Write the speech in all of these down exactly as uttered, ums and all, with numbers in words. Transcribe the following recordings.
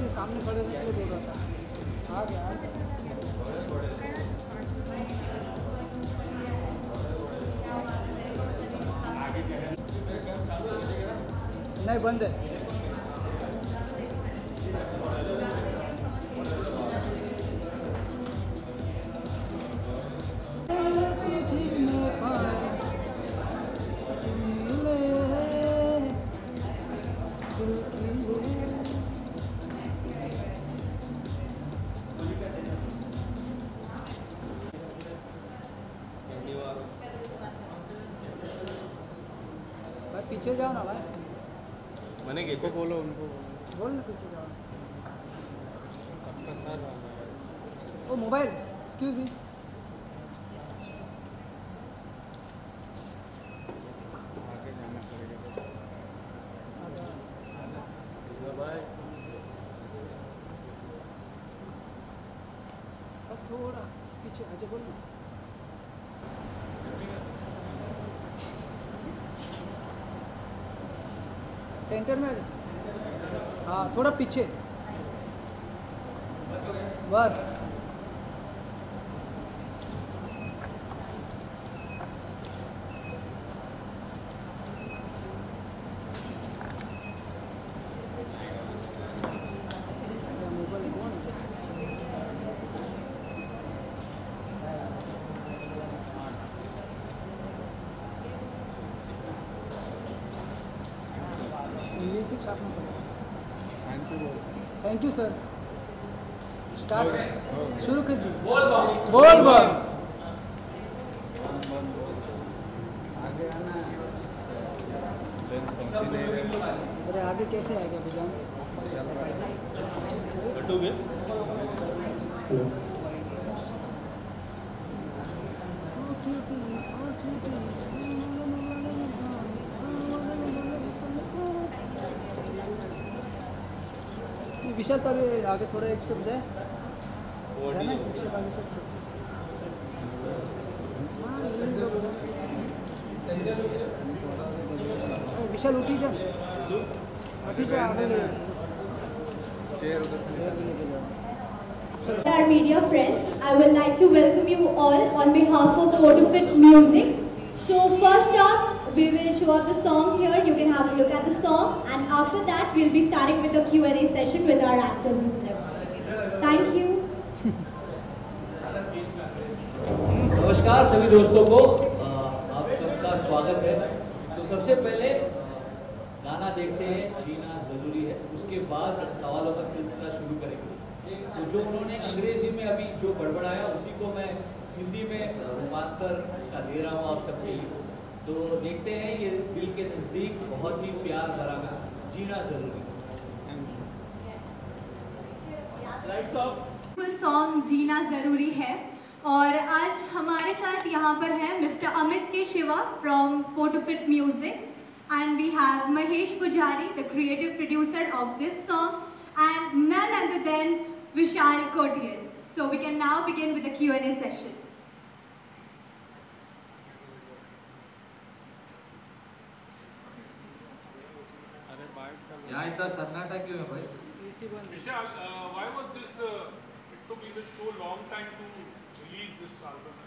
नहीं, सामने खड़े थे इसलिए बोल रहा था। आ गया आ गया। नहीं बंद है। भाई पीछे जाओ ना भाई। मैंने गेको बोलो उनको बोल ना पीछे जाओ। सबका साथ ओ मोबाइल एक्सक्यूज मी। आगे जाना पड़ेगा। थोड़ा पीछे आजा बोल ना। सेंटर में आजा। हाँ थोड़ा पीछे बस। म्यूजिक छापना पड़ेगा। Thank you thank you sir. Start शुरू कर दी। बोल बम बोल बम। आगे आना है। पहुंच नहीं रहे। अरे आगे कैसे आएगा बुझान? कटोगे? विशाल का भी आगे थोड़ा एक शब्द है। विशाल उठी जा उठी जा आगे ले। चेयर उधर Our media friends, I would like to welcome you all on behalf of Photofit Music. So first up, we will show up the song here. You can have a look at the song, and after that, we'll be starting with a Q and A session with our actors and celebrities. Thank you. नमस्कार सभी दोस्तों को, आप सबका स्वागत है। तो सबसे पहले गाना देखते हैं जीना ज़रूरी है, उसके बाद सवालों का सिलसिला शुरू करेंगे। तो जो उन्होंने अंग्रेजी में अभी जो बड़बड़ाया उसी को मैं हिंदी में रूपांतर उसका दे रहा हूँ आप सबके लिए। तो देखते हैं, ये दिल के नज़दीक बहुत ही प्यार भरा जीना ज़रूरी है। सॉन्ग जीना ज़रूरी है और आज हमारे साथ यहाँ पर है mister Amit K Shiva from Photofit music and we have Mahesh Pujari, the creative producer of this song, and none other than Vishal Kotian. So we can now begin with the Q and A session. यहाँ इतना सन्नाटा क्यों है भाई? Vishal, uh, why was this, uh, it took even so long time to release this album?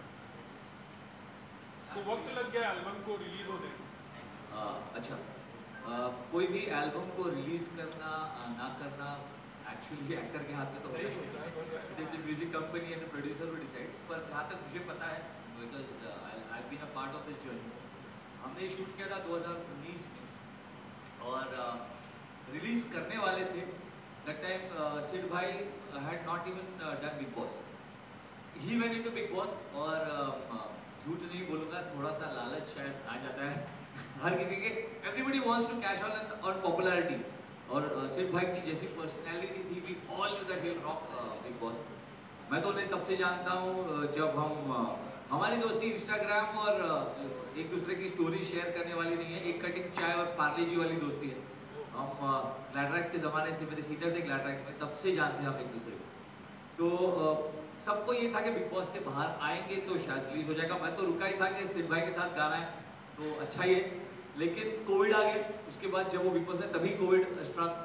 इसको वक्त लग गया एल्बम को रिलीज होने? आ, अच्छा, आ, कोई भी एल्बम को रिलीज करना ना करना एक्चुअली एक्टर के हाथ में तो होता है। It is the music company and the producer who decides. पर जहाँ तक मुझे पता है, because I have been a part of this journey, हमने शूट किया था दो हज़ार उन्नीस में और रिलीज uh, करने वाले थे। दैट टाइम सिड भाई had not even done Bigg Boss, he went into Bigg Boss. और uh, झूठ नहीं बोलूँगा, थोड़ा सा लालच शायद आ जाता है हर किसी के। Everybody wants to cash on on popularity, और सिड भाई की जैसी पर्सनैलिटी थी, we all knew that he will rock Bigg Boss. मैं तो उन्हें तब से जानता हूँ जब हम uh, हमारी दोस्ती इंस्टाग्राम और uh, एक दूसरे की स्टोरी शेयर करने वाली नहीं है, एक कटिंग चाय और पार्ले जी वाली दोस्ती है। हम ग्लैड्रैक्स के ज़माने से, मेरे सीनियर थे ग्लैड्रैक्स में, तब से जानते हैं हम एक दूसरे को। तो uh, सबको ये था कि बिग बॉस से बाहर आएंगे तो शायद रिलीज हो जाएगा। मैं तो रुका ही था कि सिड भाई के साथ गाना है तो अच्छा ही है, लेकिन कोविड आ गया। उसके बाद जब वो बिग बॉस में, तभी Covid struck,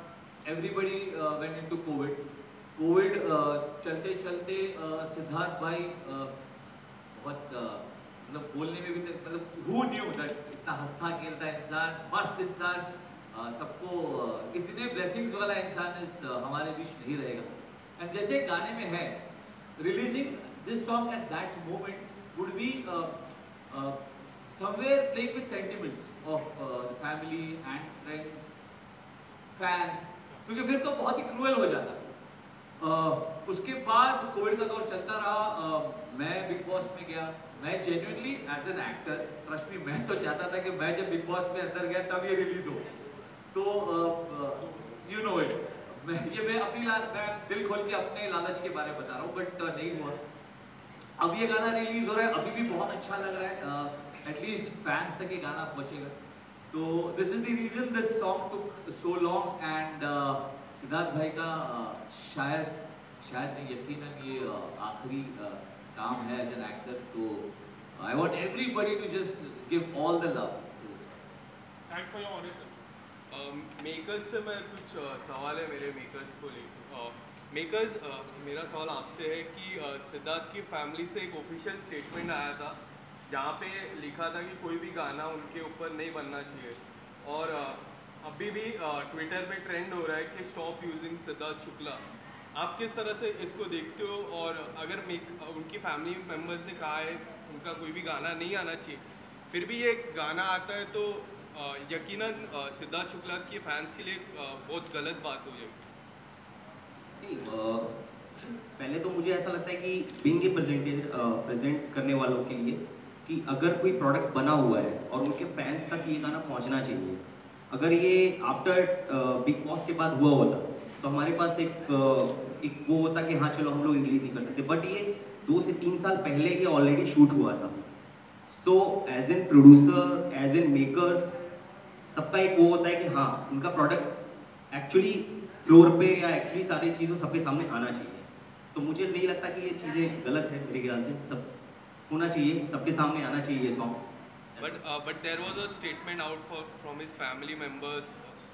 everybody uh, went into COVID. Covid चलते चलते सिद्धार्थ भाई बहुत मतलब बोलने में भी मतलब who knew that इतना हंसता खेलता इंसान, मस्त इंसान, सबको इतने ब्लेसिंग्स वाला इंसान इस हमारे बीच नहीं रहेगा। एंड जैसे गाने में है, releasing this song at that moment would be somewhere playing with sentiments of uh, family and friends, fans, क्योंकि फिर तो बहुत ही क्रूअल हो जाता। uh, उसके बाद कोविड का दौर चलता रहा, uh, मैं बिग बॉस में गया, मैं genuinely as an actor, trust me, मैं तो चाहता था कि मैं जब बिग बॉस में अंदर गया तब ये रिलीज हो, तो यू नो इट, मैं ये मैं अपनी मैं दिल खोल के अपने लालच के बारे में बता रहा हूँ, बट uh, नहीं हुआ। अब ये गाना रिलीज हो रहा है, अभी भी बहुत अच्छा लग रहा है, एटलीस्ट uh, फैंस तक ये गाना पहुंचेगा। तो this is the reason this song took so long. And Siddharth भाई का uh, शायद शायद नहीं, यकीनन ये uh, आखिरी uh, काम है एज एन एक्टर, तो I want everybody to just give all the love to this. Thanks for your honesty. Makers से मैं कुछ uh, सवाल है मेरे मेकर्स को लेकर। मेकर्स uh, मेरा सवाल आपसे है कि uh, सिद्धार्थ की फैमिली से एक ऑफिशियल स्टेटमेंट आया था जहाँ पे लिखा था कि कोई भी गाना उनके ऊपर नहीं बनना चाहिए, और uh, अभी भी ट्विटर uh, पे ट्रेंड हो रहा है कि स्टॉप यूजिंग सिद्धार्थ शुक्ला। आप किस तरह से इसको देखते हो, और अगर मेक, उनकी फैमिली मेम्बर्स ने कहा है उनका कोई भी गाना नहीं आना चाहिए, फिर भी ये गाना आता है, तो uh, यकीनन uh, सिद्धार्थ शुक्ला की फैंस के लिए uh, बहुत गलत बात हो जाएगी। पहले तो मुझे ऐसा लगता है कि बीइंग ए प्रेजेंटेटर प्रेजेंट करने वालों के लिए कि अगर कोई प्रोडक्ट बना हुआ है और उनके फैंस तक ये गाना पहुंचना चाहिए। अगर ये आफ्टर बिग बॉस के बाद हुआ होता तो हमारे पास एक uh, एक वो होता कि हाँ चलो हम लोग रिलीज नहीं कर सकते, बट ये दो से तीन साल पहले ये ऑलरेडी शूट हुआ था। So as an producer, as an makers, सबका एक वो होता है कि हाँ उनका प्रोडक्ट एक्चुअली फ्लोर पे या एक्चुअली सारी चीज़ों सबके सामने आना चाहिए। तो मुझे नहीं लगता कि ये चीज़ें गलत है, मेरे ख्याल से सब होना चाहिए, सबके सामने आना चाहिए ये song. But uh, but there was a statement out for, from his family members.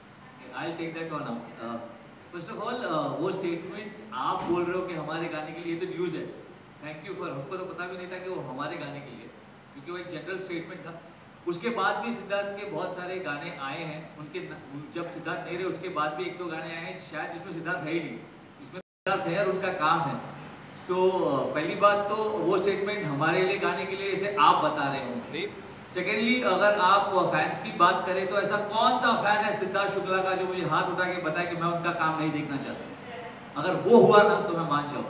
I'll take that one up. Uh, first of all, uh, वो statement आप बोल रहे हो कि हमारे गाने के लिए, तो न्यूज़ है। Thank you for, हमको तो पता भी नहीं था कि वो हमारे गाने के लिए, क्योंकि वो एक जनरल स्टेटमेंट था। उसके बाद भी सिद्धार्थ के बहुत सारे गाने आए हैं, उनके जब सिद्धार्थ नहीं रहे उसके बाद भी एक दो गाने आए हैं शायद जिसमें सिद्धार्थ है ही नहीं, इसमें सिद्धार्थ है और उनका काम है। सो so, पहली बात तो वो स्टेटमेंट हमारे लिए गाने के लिए जैसे आप बता रहे हो। सेकेंडली, अगर आप फैंस की बात करें तो ऐसा कौन सा फैन है सिद्धार्थ शुक्ला का जो मुझे हाथ उठा के बताए कि मैं उनका काम नहीं देखना चाहता? अगर वो हुआ ना तो मैं मान जाऊँ।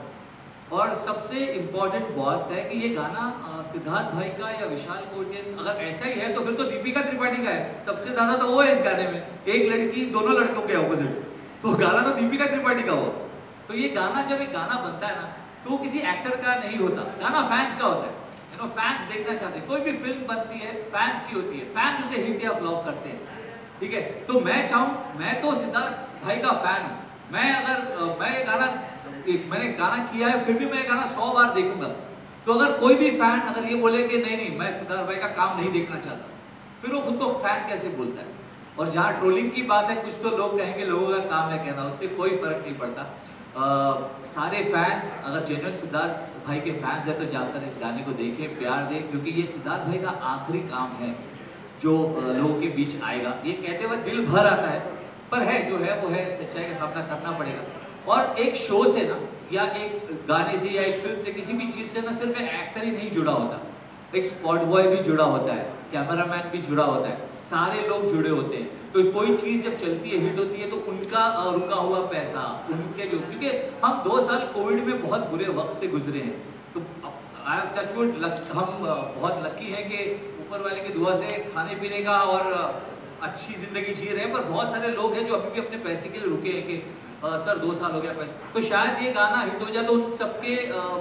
और सबसे इम्पॉर्टेंट बात है कि ये गाना सिद्धार्थ भाई का या विशाल कोटियन, अगर ऐसा ही है तो फिर तो दीपिका त्रिपाठी का है। सबसे ज्यादा तो वो है इस गाने में, एक लड़की दोनों लड़कों के ऑपोजिट, तो गाना तो दीपिका त्रिपाठी का हुआ। तो ये गाना जब एक गाना बनता है ना तो वो किसी एक्टर का नहीं होता, गाना फैंस का होता है। यू नो, फैंस देखना चाहते हैं। कोई भी फिल्म बनती है फैंस की होती है, फैंस उसे हिट या फ्लॉप करते हैं, ठीक है। तो मैं चाहूँ, मैं तो सिद्धार्थ भाई का फैन हूँ, मैं अगर मैं ये गाना एक मैंने गाना किया है फिर भी मैं गाना सौ बार देखूंगा। तो अगर कोई भी फैन अगर ये बोले कि नहीं नहीं मैं सिद्धार्थ भाई का काम नहीं देखना चाहता, फिर वो खुद को फैन कैसे बोलता है? और जहाँ ट्रोलिंग की बात है, कुछ तो लोग कहेंगे लोगों का काम है कहना, उससे कोई फर्क नहीं पड़ता। आ, सारे फैंस अगर जेन्युइन सिद्धार्थ भाई के फैंस हैं तो जाकर इस गाने को देखें, प्यार दें, क्योंकि ये सिद्धार्थ भाई का आखिरी काम है जो लोगों के बीच आएगा। ये कहते हुए दिल भर आता है, पर है जो है वो है, सच्चाई का सामना करना पड़ेगा। और एक शो से ना या एक गाने से या एक फिल्म से, किसी भी चीज़ से ना सिर्फ एक एक्टर ही नहीं जुड़ा होता, एक स्पॉट बॉय भी जुड़ा होता है, कैमरामैन भी जुड़ा होता है, सारे लोग जुड़े होते हैं। तो कोई चीज़ जब चलती है, हिट होती है, तो उनका रुका हुआ पैसा, उनके जो, क्योंकि हम दो साल कोविड में बहुत बुरे वक्त से गुजरे हैं, तो आई एम टच वुड, हम बहुत लकी हैं कि ऊपर वाले की दुआ से खाने पीने का और अच्छी ज़िंदगी जी रहे हैं। पर बहुत सारे लोग हैं जो अभी भी अपने पैसे के लिए रुके हैं कि आ, सर दो साल हो गया पैसे, तो शायद ये गाना हिट हो जाए तो उन सबके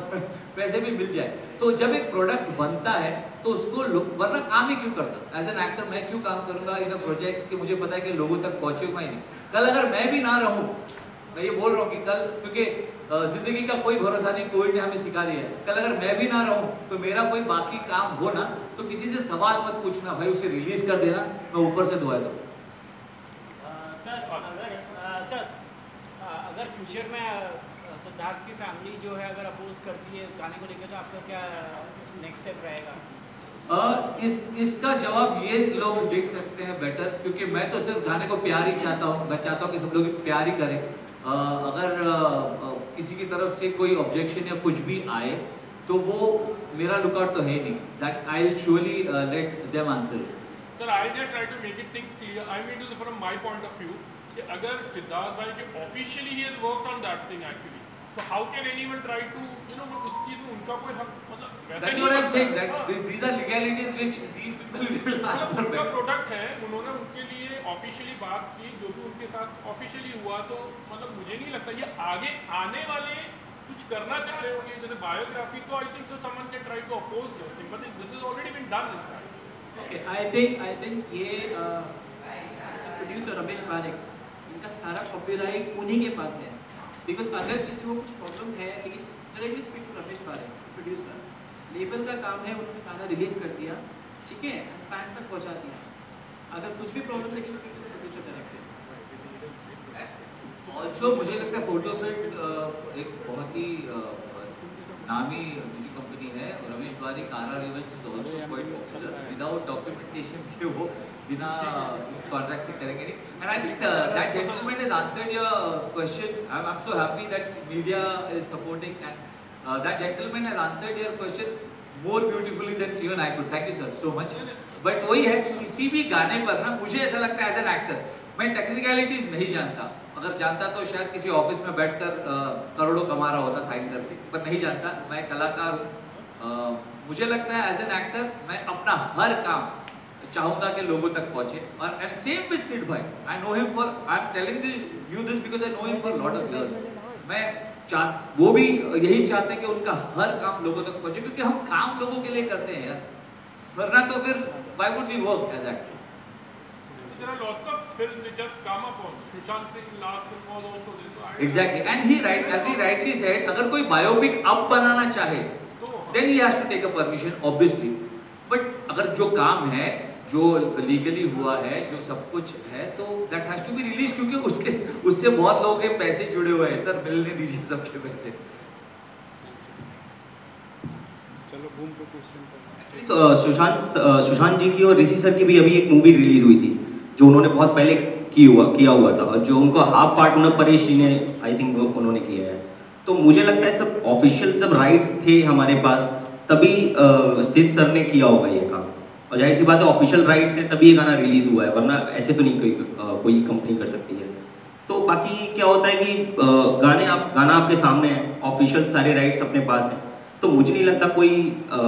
पैसे भी मिल जाए। तो जब एक प्रोडक्ट बनता है तो उसको, वरना काम ही क्यों करता? एज एन एक्टर मैं क्यों काम करूंगा इन अ प्रोजेक्ट कि मुझे पता है कि लोगों तक पहुंचेगा ही नहीं। कल अगर मैं भी ना रहूं, मैं ये बोल रहा हूँ कि कल, क्योंकि जिंदगी का कोई भरोसा नहीं, कोविड ने हमें सिखा दिया है, कल अगर मैं भी ना रहूं तो मेरा कोई बाकी काम हो ना, तो किसी से सवाल मत पूछना, भाई उसे रिलीज कर देना, मैं ऊपर से दुआ दूँ। सर, सर अगर फ्यूचर में अ, सिद्धार्थ की फैमिली जो है अगर अपोज करती है गाने को लेकर तो आपका क्या नेक्स्ट स्टेप रहेगा? uh, इस इसका जवाब ये लोग देख सकते हैं बेटर, क्योंकि मैं तो सिर्फ गाने को प्यार ही चाहता हूँ। मैं चाहता हूँ कि सब लोग प्यार ही करें। uh, अगर uh, किसी की तरफ से कोई ऑब्जेक्शन या कुछ भी आए तो वो मेरा लुकआउट तो है नहीं। That I will surely let them answer. Sir I just try to make it things clear. I mean to from my point of view कि अगर सिद्धार्थ भाई के officially he has worked on that thing actually, तो how can anyone try to you know उस चीज में उनका कोई हक मतलब वैसे That's what I'm saying, that these are legalities which these people will answer उनका better. प्रोडक्ट है, उन्होंने उनके लिए ऑफिशियली बात की, जो भी उनके साथ ऑफिशियली हुआ, तो मतलब मुझे नहीं लगता ये आगे आने वाले कुछ करना चाह रहे होंगे जैसे बायोग्राफी, तो I think so someone can try to oppose this thing, but this is already been done in that. Okay, I think I think ये प्रोड्यूसर रमेश पारेख, इनका सारा कॉपीराइट्स उन्हीं के पास है। बिकॉज अगर किसी को कुछ प्रॉब्लम है, लेकिन directly speak to Ramesh Parekh, producer. Label का काम है, उन्होंने गाना रिलीज कर दिया, ठीक है, फैंस तक पहुंचा दिया। अगर कुछ भी प्रॉब्लम है, speak to the producer directly. Also मुझे लगता है फोटोफिट एक बहुत ही uh, नामी म्यूजिक कंपनी है। Ramesh Parekh RR events is also quite popular. Without documentation के वो बिना इस कॉन्ट्रैक्ट से करेंगे नहीं। And I think that gentleman has answered your question. I am so happy that media is supporting and that gentleman has answered your question more beautifully than even I could. Thank you sir so much. But वही है, किसी भी गाने पर ना मुझे ऐसा लगता है एज एन एक्टर मैं टेक्निकलिटीज नहीं जानता। अगर जानता तो शायद किसी ऑफिस में बैठकर uh, करोड़ों कमा रहा होता साइन करके, पर नहीं जानता। मैं कलाकार हूँ। uh, मुझे लगता है एज एन एक्टर मैं अपना हर काम चाहूंगा कि लोगों तक पहुंचे। और एंड सेम विद सिड भाई, I know him for I am telling you this because I know him for lot of years. मैं चाह वो भी यही चाहते हैं कि उनका हर काम लोगों तक पहुंचे, क्योंकि हम काम लोगों के लिए करते हैं यार, वरना तो फिर why would we work as actor. There are lots of films which just come up on Sushant Singh last film was also this. So I- Exactly, and he right as he rightly said, अगर कोई biopic अब बनाना चाहे then he has to take a permission obviously, but अगर जो काम है जो legally हुआ है जो सब कुछ है तो that has to be released, क्योंकि उसके उससे बहुत लोगों के पैसे जुड़े हुए हैं। सर मिलने दीजिए सबके पैसे। चलो बूम पे क्वेश्चन सुशांत सुशांत जी की और ऋषि सर की भी अभी एक मूवी रिलीज हुई थी जो उन्होंने बहुत पहले की हुआ किया हुआ था, जो उनको हाफ पार्ट उन्हें परेश जी ने आई थिंक उन्होंने किया है। तो मुझे लगता है सब ऑफिशियल जब राइट्स थे हमारे पास तभी सिद्ध सर ने किया होगा ये काम, और जाहिर सी बात है ऑफिशियल राइट्स से तभी ये गाना रिलीज हुआ है, वरना ऐसे तो नहीं कोई आ, कोई कंपनी कर सकती है। तो बाकी क्या होता है कि आ, गाने आप गाना आपके सामने है, ऑफिशियल सारे राइट्स अपने पास हैं, तो मुझे नहीं लगता कोई आ,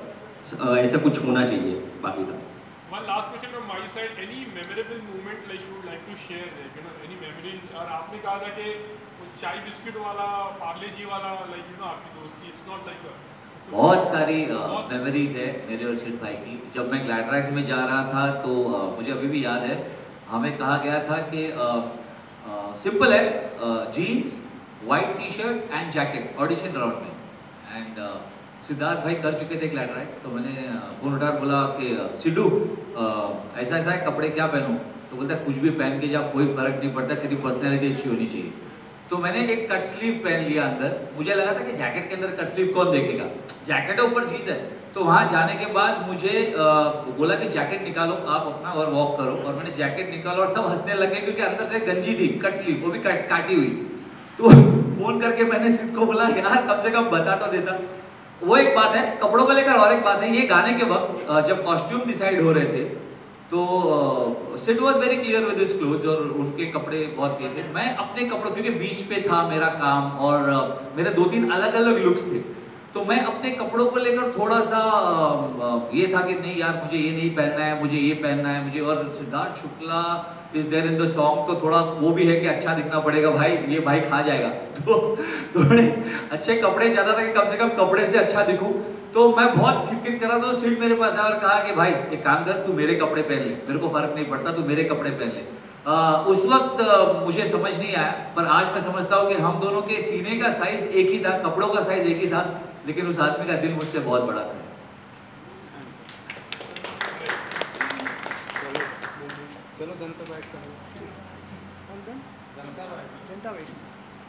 आ, ऐसा कुछ होना चाहिए बाकी का। One last question from my side. Any memorable moment like you would like to share? Like, you know, any memories? और आपने कहा था कि वो चाय बिस्किट वाला, पार्ले जी वाला, like you know, आपकी दोस्ती, it's not like a बहुत सारी मेमोरीज है मेरे और सिड भाई की। जब मैं ग्लैडरैक्स में जा रहा था तो uh, मुझे अभी भी याद है, हमें कहा गया था कि सिंपल uh, uh, है, jeans, white T-shirt and jacket audition round में। एंड uh, सिद्धार्थ भाई कर चुके थे ग्लैडरैक्स, तो मैंने फोन उठा बोला कि सिद्धू ऐसा ऐसा है, कपड़े क्या पहनूं? तो बोलता है कुछ भी पहन के जा, कोई फर्क नहीं पड़ता, तेरी पर्सनैलिटी अच्छी होनी चाहिए। तो मैंने एक कट स्लीव पहन लिया अंदर। मुझे लगा था कि जैकेट के अंदर कट स्लीव कौन देखेगा, जैकेट ऊपर जीत है। तो वहाँ जाने के बाद मुझे आ, बोला कि जैकेट निकालो आप अपना और वॉक करो, और मैंने जैकेट निकाला और सब हंसने लगे क्योंकि अंदर से गंजी थी कट स्लीव, वो भी कट काटी हुई। तो फोन करके मैंने सिद्ध को बोला यार कम से कम बता तो देता। वो एक बात है, कपड़ों को लेकर और एक बात है। ये गाने के वक्त जब कॉस्ट्यूम डिसाइड हो रहे थे तो Sid was very clear with his clothes, और उनके कपड़े बहुत ये थे। मैं अपने कपड़ों, क्योंकि बीच पे था मेरा काम और मेरे दो तीन अलग अलग लुक्स थे, तो मैं अपने कपड़ों को लेकर थोड़ा सा ये था कि नहीं यार मुझे ये नहीं पहनना है, मुझे ये पहनना है मुझे। और Siddharth Shukla is there in the song, तो थोड़ा वो भी है कि अच्छा दिखना पड़ेगा भाई, ये भाई खा जाएगा। तो थोड़े अच्छे कपड़े चाहता था कि कम से कम कपड़े से अच्छा दिखूं। तो मैं बहुत खिटखिट कर रहा था, तो सिड मेरे पास आया और कहा कि भाई एक काम कर, तू मेरे कपड़े पहन ले, मेरे को फर्क नहीं पड़ता, तू मेरे कपड़े पहन ले। आ, उस वक्त आ, मुझे समझ नहीं आया, पर आज मैं समझता हूँ कि हम दोनों के सीने का साइज एक ही था, कपड़ों का साइज एक ही था, लेकिन उस आदमी का दिल मुझसे बहुत बड़ा था। चलो जनता बैठ कर जनता waits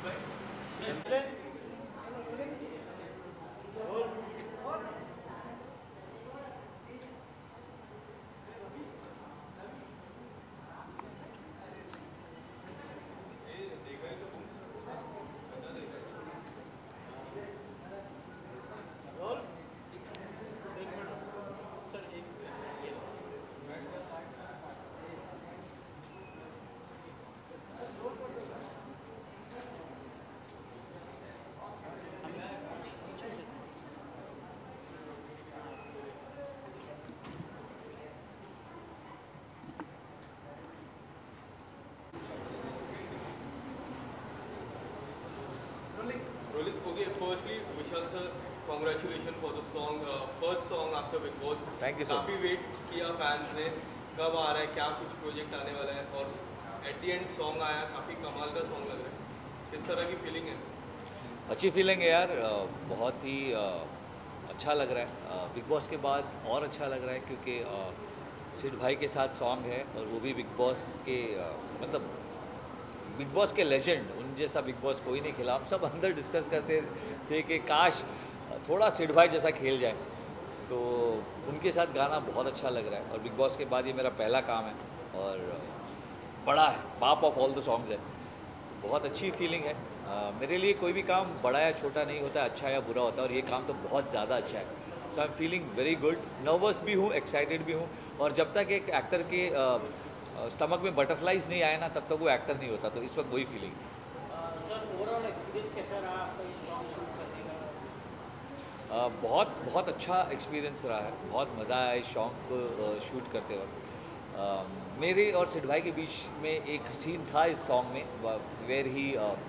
Rolik, okay, firstly, Vishal sir, congratulations for the song, uh, first song after Big Boss. Thank you so much. काफी वेट किया फैंस ने, कब आ रहा है, क्या कुछ प्रोजेक्ट आने वाला है, और एट द एंड सॉन्ग आया, काफी कमाल का सॉन्ग लग रहा है. किस तरह की फीलिंग है? अच्छी फीलिंग है यार, बहुत ही अच्छा लग रहा है. बिग बॉस के बाद और अच्छा लग रहा है क्योंकि सिड भाई के साथ सॉन्ग है और वो भी बिग बॉस के मतलब बिग बॉस के लेजेंड, उन जैसा बिग बॉस कोई नहीं खेला. हम सब अंदर डिस्कस करते थे कि काश थोड़ा सिड भाई जैसा खेल जाए, तो उनके साथ गाना बहुत अच्छा लग रहा है. और बिग बॉस के बाद ये मेरा पहला काम है और बड़ा है, बाप ऑफ ऑल द सॉन्ग्स है. बहुत अच्छी फीलिंग है. uh, मेरे लिए कोई भी काम बड़ा या छोटा नहीं होता, अच्छा या बुरा होता है, और ये काम तो बहुत ज़्यादा अच्छा है. So I am feeling very good. Nervous भी हूँ, एक्साइटेड भी हूँ, और जब तक एक एक्टर के स्टमक uh, में बटरफ्लाइज नहीं आए ना, तब तक वो एक्टर नहीं होता. तो इस वक्त वही फीलिंग. सर ओवरऑल एक्सपीरियंस कैसा रहा आपका ये सॉन्ग शूट करने का? uh, बहुत बहुत अच्छा एक्सपीरियंस रहा है. बहुत मज़ा आया इस सॉन्ग को शूट करते वक्त. uh, मेरे और सिड भाई के बीच में एक सीन था इस सॉन्ग में, where he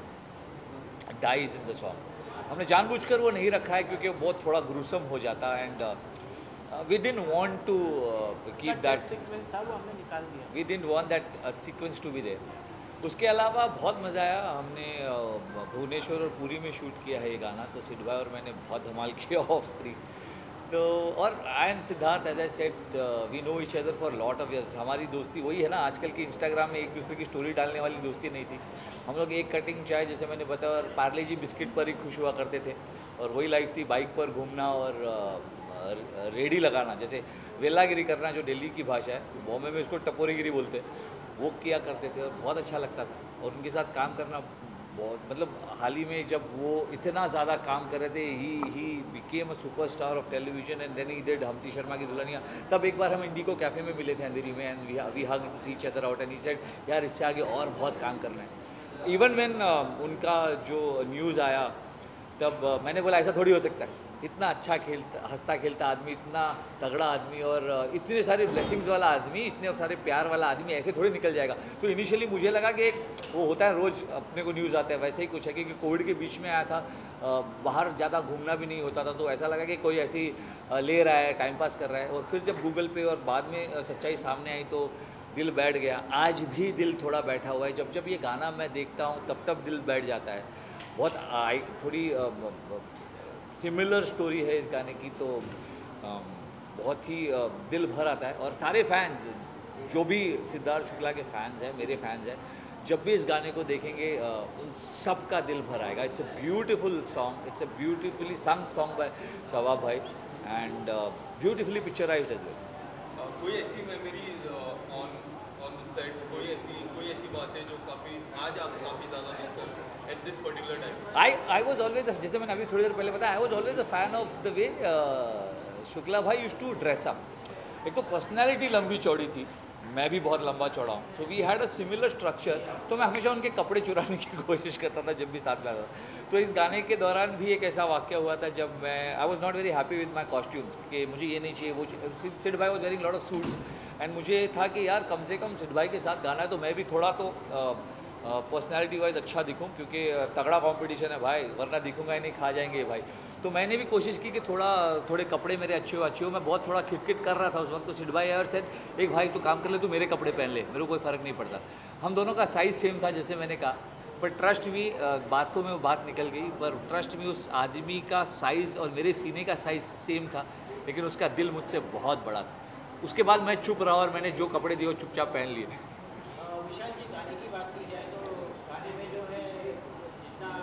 dies in the song. हमने जानबूझकर वो नहीं रखा है क्योंकि वो बहुत थोड़ा ग्रूसम हो जाता. And we didn't want to keep that sequence था, वो हमने निकाल दिया. We didn't want that sequence to be there. उसके अलावा बहुत मज़ा आया. हमने uh, भुवनेश्वर और पुरी में शूट किया है ये गाना, तो सिड भाई और मैंने बहुत धमाल किया ऑफ स्क्रीन. तो और I am Siddharth, as I said, we know each other for lot of years. हमारी दोस्ती वही है ना, आजकल की इंस्टाग्राम में एक दूसरे की स्टोरी डालने वाली दोस्ती नहीं थी. हम लोग एक कटिंग चाय, जैसे मैंने बताया, और पार्ले जी बिस्किट पर ही खुश हुआ करते थे, और वही लाइफ थी. बाइक पर घूमना और uh, रेडी लगाना, जैसे वेलागिरी करना जो दिल्ली की भाषा है, बॉम्बे में उसको टपोरीगिरी बोलते हैं, वो किया करते थे और बहुत अच्छा लगता था. और उनके साथ काम करना बहुत, मतलब हाल ही में जब वो इतना ज़्यादा काम कर रहे थे, he he became a superstar of television, and then he did Humpty Sharma ki Dulhania. तब एक बार हम इंडिको कैफ़े में मिले थे अंधेरी में, and we we hug each other out, and he said यार इससे आगे और बहुत काम करना है. इवन व्हेन उनका जो न्यूज़ आया, तब uh, मैंने बोला ऐसा थोड़ी हो सकता है, इतना अच्छा खेलता हंसता खेलता आदमी, इतना तगड़ा आदमी, और इतने सारे ब्लेसिंग्स वाला आदमी, इतने सारे प्यार वाला आदमी ऐसे थोड़ी निकल जाएगा. तो इनिशियली मुझे लगा कि एक वो होता है रोज़ अपने को न्यूज़ आता है, वैसे ही कुछ है. क्योंकि कोविड के बीच में आया था, बाहर ज़्यादा घूमना भी नहीं होता था, तो ऐसा लगा कि कोई ऐसे ही ले रहा है, टाइम पास कर रहा है. और फिर जब गूगल पे और बाद में सच्चाई सामने आई तो दिल बैठ गया. आज भी दिल थोड़ा बैठा हुआ है. जब जब ये गाना मैं देखता हूँ तब तब दिल बैठ जाता है. बहुत आई थोड़ी सिमिलर स्टोरी है इस गाने की, तो बहुत ही दिल भर आता है. और सारे फैंस जो भी सिद्धार्थ शुक्ला के फैंस हैं, मेरे फैंस हैं, जब भी इस गाने को देखेंगे उन सब का दिल भर आएगा. It's a beautiful song, it's a beautifully sung song by Shabab भाई, and beautifully picturized as well. कोई ऐसी memories on on the set, कोई ऐसी कोई ऐसी बातें जो काफ़ी आज आप काफ़ी ज़्यादा मिस कर रहे हैं at this particular time? I I was always, जैसे मैंने अभी थोड़ी देर पहले बताया, I was always a fan of the way Shukla भाई यूज्ड टू ड्रेस अप. एक तो पर्सनैलिटी लंबी चौड़ी थी, मैं भी बहुत लंबा चौड़ा हूँ, so we had a similar structure. तो मैं हमेशा उनके कपड़े चुराने की कोशिश करता था जब भी साथ में आता था. तो इस गाने के दौरान भी एक ऐसा वाक्य हुआ था जब मैं I was not very happy with my costumes, कि मुझे ये नहीं चाहिए वो चाहिए. सिड भाई was wearing lot of suits, and मुझे था कि यार कम से कम सिड भाई के साथ गाना है तो मैं भी थोड़ा तो पर्सनैलिटी वाइज अच्छा दिखूं, क्योंकि तगड़ा कंपटीशन है भाई, वरना दिखूंगा ही नहीं, खा जाएंगे भाई. तो मैंने भी कोशिश की कि थोड़ा थोड़े कपड़े मेरे अच्छे हो अच्छे हो. मैं बहुत थोड़ा खिटखिट कर रहा था उस वक्त. तो सिड भाई और सेड एक भाई तू काम कर ले, तू मेरे कपड़े पहन ले, मेरे को कोई फ़र्क नहीं पड़ता. हम दोनों का साइज़ सेम था जैसे मैंने कहा, पर ट्रस्ट भी बातों में वो बात निकल गई. पर ट्रस्ट में उस आदमी का साइज़ और मेरे सीने का साइज़ सेम था, लेकिन उसका दिल मुझसे बहुत बड़ा था. उसके बाद मैं चुप रहा और मैंने जो कपड़े दिए वो चुपचाप पहन लिए. विशाल जी, गाने की बात की जाए तो गाने में जो है जितना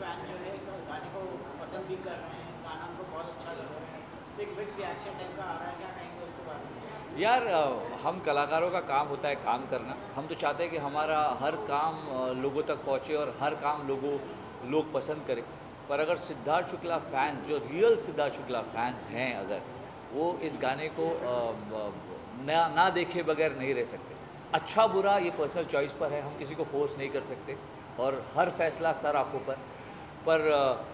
फैन जो है गाने को पसंद भी कर रहे हैं, गाना उनको बहुत अच्छा लग रहा है, तो एक मिक्स रिएक्शन टाइप का आ रहा है, क्या कहेंगे उसके बारे में? यार हम कलाकारों का काम होता है काम करना। हम तो चाहते हैं कि हमारा हर काम लोगों तक पहुँचे और हर काम लोगों लोग पसंद करें। पर अगर सिद्धार्थ शुक्ला फैंस, जो रियल सिद्धार्थ शुक्ला फैंस हैं, अगर वो इस गाने को ना ना देखे बगैर नहीं रह सकते। अच्छा बुरा ये पर्सनल चॉइस पर है, हम किसी को फोर्स नहीं कर सकते और हर फैसला सर आँखों पर। पर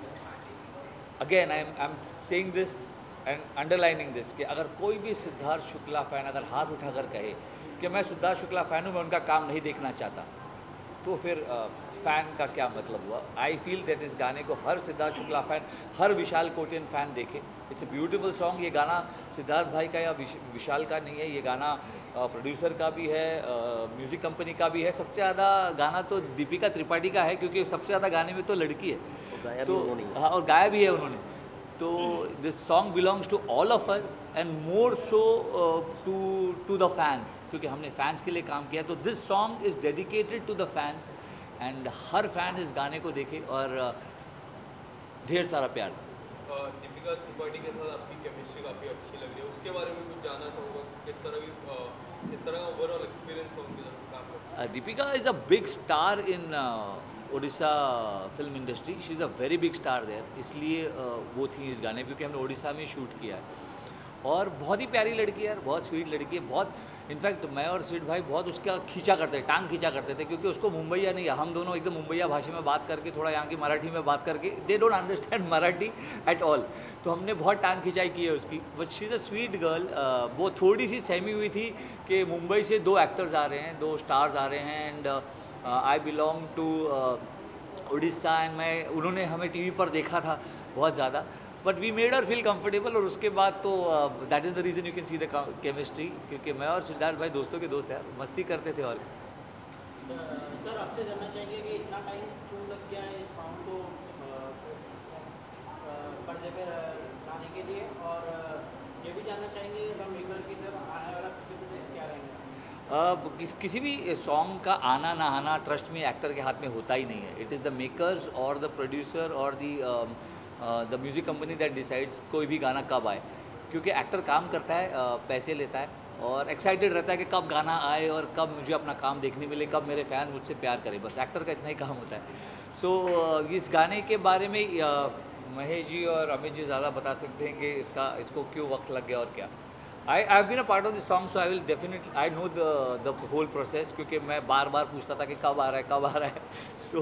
again I am I am saying this and underlining this कि अगर कोई भी सिद्धार्थ शुक्ला फ़ैन अगर हाथ उठाकर कहे कि मैं सिद्धार्थ शुक्ला फ़ैन हूँ, मैं उनका काम नहीं देखना चाहता, तो फिर फ़ैन का क्या मतलब हुआ। आई फील दैट इस गाने को हर सिद्धार्थ शुक्ला फ़ैन, हर विशाल कोटियन फ़ैन देखे। It's a beautiful song. ये गाना सिद्धार्थ भाई का या विशाल का नहीं है, ये गाना प्रोड्यूसर का भी है, म्यूज़िक कंपनी का भी है। सबसे ज़्यादा गाना तो दीपिका त्रिपाठी का है, क्योंकि सबसे ज़्यादा गाने में तो लड़की है, तो हाँ, और गाया भी है उन्होंने। तो this song belongs to all of us and more so to to the fans, क्योंकि हमने फैंस के लिए काम किया। तो this song is dedicated to the fans and हर फैन इस गाने को देखे और ढेर सारा प्यार। दीपिका त्रिपाठी के साथ आपकी केमिस्ट्री काफ़ी अच्छी लग रही है, उसके बारे में कुछ जानना चाहूँगा, किस तरह की किस तरह का ओवरऑल एक्सपीरियंस था उनके साथ काम करना। Deepika is a big star in Odisha film industry, she is a very big star there, इसलिए वो थी इस गाने, क्योंकि हमने ओडिशा में शूट किया है। और बहुत ही प्यारी लड़की है यार, बहुत स्वीट लड़की है, बहुत। इनफैक्ट मैं और स्वीट भाई बहुत उसका खींचा करते थे, टांग खींचा करते थे, क्योंकि उसको मुंबईया नहीं, हम दोनों एकदम मुंबईया भाषा में बात करके, थोड़ा यहाँ की मराठी में बात करके, they don't understand Marathi at all, तो हमने बहुत टांग खिंचाई की है उसकी। But she is a sweet girl. वो थोड़ी सी सहमी हुई थी कि मुंबई से दो एक्टर्स आ रहे हैं, दो स्टार्स आ रहे हैं, and I belong to Orissa, and मैं उन्होंने हमें टीवी पर देखा था बहुत ज़्यादा, but we made her feel comfortable. और उसके बाद तो that is the reason you can see the chemistry, क्योंकि मैं और सिद्धार्थ भाई दोस्तों के दोस्त यार, मस्ती करते थे। और सर आपसे जानना चाहेंगे कि इतना टाइम क्यों लग गया है इस सॉन्ग को पर्दे पे लाने के लिए, और ये भी जानना चाहेंगे मेकर की सर आने वाला फ्यूचर क्या रहेंगे? Uh, किस किसी भी सॉन्ग का आना ना आना ट्रस्ट में एक्टर के हाथ में होता ही नहीं है। इट इज़ द मेकर्स और द प्रोड्यूसर और the the music company that decides कोई भी गाना कब आए, क्योंकि एक्टर काम करता है, uh, पैसे लेता है और एक्साइटेड रहता है कि कब गाना आए और कब मुझे अपना काम देखने मिले, कब मेरे फ़ैन मुझसे प्यार करें, बस एक्टर का इतना ही काम होता है। सो so, uh, इस गाने के बारे में uh, महेश जी और अमित जी ज़्यादा बता सकते हैं कि इसका इसको क्यों वक्त लग गया और क्या। I I've been a part of this song, so I will definitely I know the the whole process, क्योंकि मैं बार बार पूछता था कि कब आ रहा है कब आ रहा है। So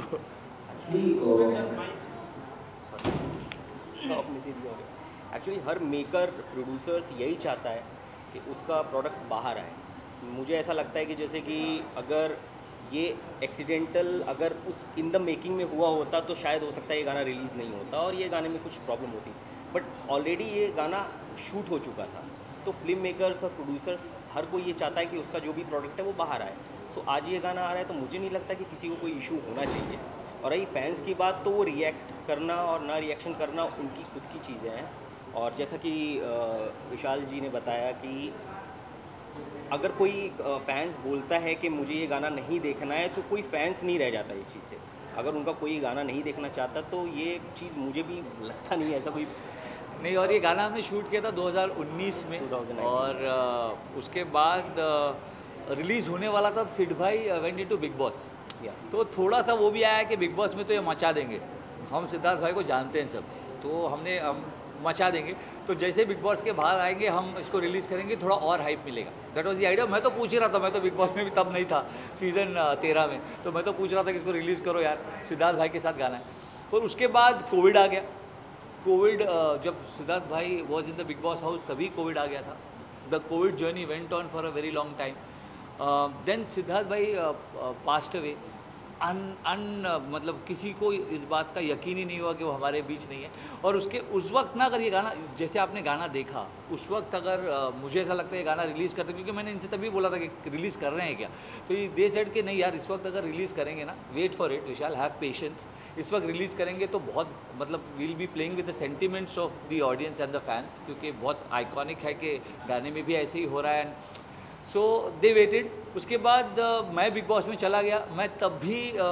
एक्चुअली हर मेकर प्रोड्यूसर्स यही चाहता है कि उसका प्रोडक्ट बाहर आए। मुझे ऐसा लगता है कि जैसे कि अगर ये एक्सीडेंटल अगर उस इन द मेकिंग में हुआ होता तो शायद हो सकता है ये गाना रिलीज़ नहीं होता और ये गाने में कुछ प्रॉब्लम होती, बट ऑलरेडी ये गाना शूट हो चुका था। तो फिल्म मेकर्स और प्रोड्यूसर्स हर कोई ये चाहता है कि उसका जो भी प्रोडक्ट है वो बाहर आए। सो so, आज ये गाना आ रहा है तो मुझे नहीं लगता कि किसी को कोई इशू होना चाहिए। और रही फैंस की बात, तो वो रिएक्ट करना और ना रिएक्शन करना उनकी खुद की चीज़ें हैं। और जैसा कि विशाल जी ने बताया कि अगर कोई फैंस बोलता है कि मुझे ये गाना नहीं देखना है, तो कोई फैंस नहीं रह जाता इस चीज़ से। अगर उनका कोई गाना नहीं देखना चाहता तो ये चीज़ मुझे भी लगता नहीं है ऐसा कोई नहीं। और ये गाना हमने शूट किया था दो हज़ार उन्नीस में, और आ, उसके बाद रिलीज़ होने वाला था। सिड भाई वेंट इनटू बिग बॉस, तो थोड़ा सा वो भी आया कि बिग बॉस में तो ये मचा देंगे, हम सिद्धार्थ भाई को जानते हैं सब, तो हमने हम मचा देंगे। तो जैसे बिग बॉस के बाहर आएंगे हम इसको रिलीज़ करेंगे, थोड़ा और हाइप मिलेगा। That was the idea. मैं तो पूछ ही रहा था, मैं तो बिग बॉस में भी तब नहीं था, सीज़न तेरह में, तो मैं तो पूछ रहा था कि इसको रिलीज़ करो यार, सिद्धार्थ भाई के साथ गाना है। पर उसके बाद कोविड आ गया। कोविड जब सिद्धार्थ भाई was in the Bigg Boss house तभी कोविड आ गया था। The covid journey went on for a very long time. Then Siddharth भाई पास्ट अवे। अन अन मतलब किसी को इस बात का यकीन ही नहीं हुआ कि वो हमारे बीच नहीं है। और उसके उस वक्त ना, अगर ये गाना, जैसे आपने गाना देखा, उस वक्त अगर uh, मुझे ऐसा लगता है ये गाना रिलीज़ करते, क्योंकि मैंने इनसे तभी बोला था कि रिलीज़ कर रहे हैं क्या, तो ये दे सेड कि नहीं यार, इस वक्त अगर रिलीज़ करेंगे ना, wait for it, we shall have patience. इस वक्त रिलीज़ करेंगे तो बहुत मतलब will be playing with the sentiments of the audience and the fans, क्योंकि बहुत आइकॉनिक है कि गाने में भी ऐसे ही हो रहा है। So they waited. उसके बाद uh, मैं बिग बॉस में चला गया। मैं तब भी uh,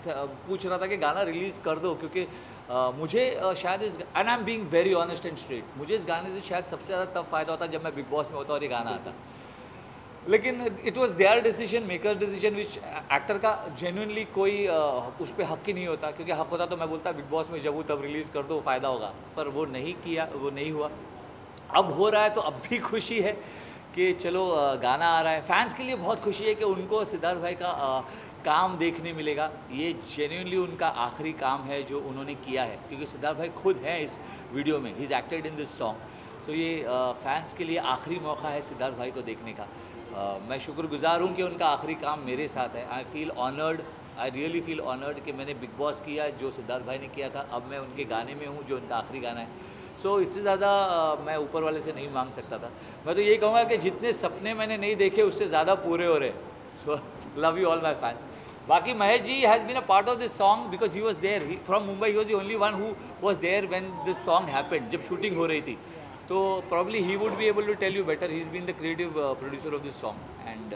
पूछ रहा था कि गाना रिलीज़ कर दो, क्योंकि uh, मुझे uh, शायद इस and I am being very honest and straight, मुझे इस गाने से शायद सबसे ज़्यादा तब फ़ायदा होता जब मैं बिग बॉस में होता और ये गाना आता। लेकिन it was their decision, makers decision, which actor का जेन्युइनली कोई uh, उस पर हक ही नहीं होता, क्योंकि हक होता तो मैं बोलता बिग बॉस में जब वो तब रिलीज़ कर दो, फ़ायदा होगा, पर वो नहीं किया, वो नहीं हुआ। अब हो रहा है तो अब भी खुशी है कि चलो गाना आ रहा है। फैंस के लिए बहुत खुशी है कि उनको सिद्धार्थ भाई का आ, काम देखने मिलेगा। ये जेन्युइनली उनका आखिरी काम है जो उन्होंने किया है, क्योंकि सिद्धार्थ भाई खुद हैं इस वीडियो में, he is acted in this song. So ये आ, फैंस के लिए आखिरी मौका है सिद्धार्थ भाई को देखने का। आ, मैं शुक्रगुजार हूँ कि उनका आखिरी काम मेरे साथ है। I feel honoured, I really feel honoured कि मैंने बिग बॉस किया जो सिद्धार्थ भाई ने किया था, अब मैं उनके गाने में हूँ जो उनका आखिरी गाना है। सो so, इससे ज़्यादा मैं ऊपर वाले से नहीं मांग सकता था। मैं तो यही कहूँगा कि जितने सपने मैंने नहीं देखे उससे ज़्यादा पूरे हो रहे। So love you all my fans. बाकी Mahesh ji has been a part of this song because he was there from Mumbai, he was the only one who was there when this song happened, जब शूटिंग हो रही थी। तो probably he would be able to tell you better, he is been the creative producer of this song. And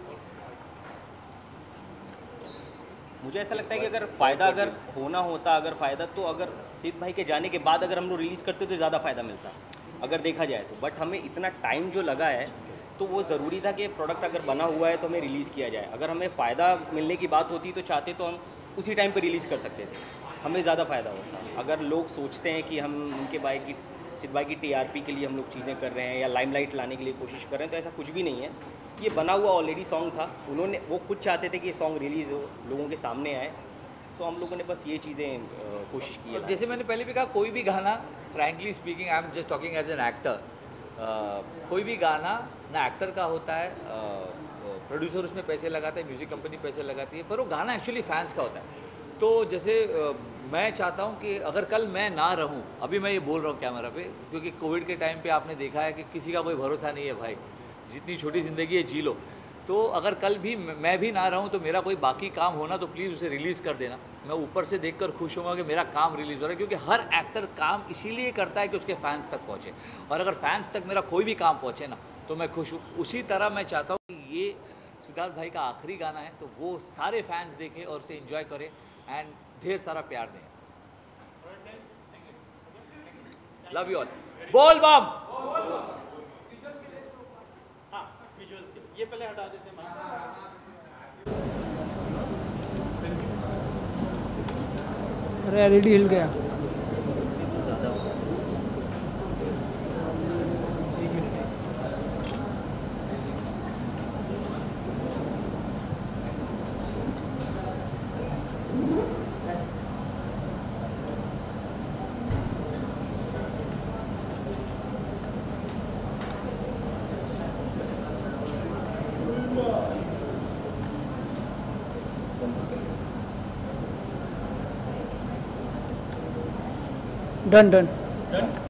मुझे ऐसा लगता है कि अगर फ़ायदा अगर होना होता, अगर फ़ायदा तो अगर सिद्ध भाई के जाने के बाद अगर हम लोग रिलीज़ करते तो ज़्यादा फ़ायदा मिलता अगर देखा जाए तो। बट हमें इतना टाइम जो लगा है तो वो ज़रूरी था कि प्रोडक्ट अगर बना हुआ है तो हमें रिलीज़ किया जाए। अगर हमें फ़ायदा मिलने की बात होती तो चाहते तो हम उसी टाइम पर रिलीज़ कर सकते थे, हमें ज़्यादा फ़ायदा होता। अगर लोग सोचते हैं कि हम उनके भाई की सिद्ध भाई की टीआरपी के लिए हम लोग चीज़ें कर रहे हैं या लाइमलाइट लाने के लिए कोशिश कर रहे हैं, तो ऐसा कुछ भी नहीं है। ये बना हुआ ऑलरेडी सॉन्ग था, उन्होंने वो खुद चाहते थे कि ये सॉन्ग रिलीज़ हो, लोगों के सामने आए, तो हम लोगों ने बस ये चीज़ें कोशिश की है। जैसे मैंने पहले भी कहा, कोई भी गाना, frankly speaking, I am just talking as an actor, कोई भी गाना ना एक्टर का होता है, प्रोड्यूसर उसमें पैसे लगाता है, म्यूज़िक कंपनी पैसे लगाती है, पर वो गाना एक्चुअली फैंस का होता है। तो जैसे uh, मैं चाहता हूँ कि अगर कल मैं ना रहूँ, अभी मैं ये बोल रहा हूँ कैमरा पे, क्योंकि कोविड के टाइम पे आपने देखा है कि किसी का कोई भरोसा नहीं है भाई, जितनी छोटी ज़िंदगी है जी लो। तो अगर कल भी मैं भी ना रहूं तो मेरा कोई बाकी काम होना तो प्लीज़ उसे रिलीज़ कर देना। मैं ऊपर से देखकर खुश होऊंगा कि मेरा काम रिलीज़ हो रहा है, क्योंकि हर एक्टर काम इसीलिए करता है कि उसके फैंस तक पहुंचे, और अगर फैंस तक मेरा कोई भी काम पहुंचे ना तो मैं खुश हूँ। उसी तरह मैं चाहता हूँ कि ये सिद्धार्थ भाई का आखिरी गाना है, तो वो सारे फैंस देखें और उसे इन्जॉय करें एंड ढेर सारा प्यार दें। लव यू ऑल, बोल बम। ये पहले हटा देते हैं। अरे एलईडी हिल गया। Done done.